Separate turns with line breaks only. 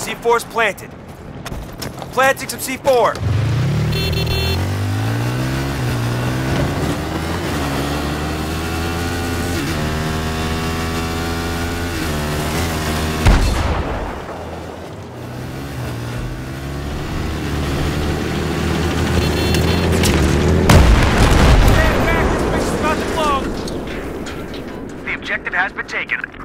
C4's planted. Planting some C4.
Has been taken.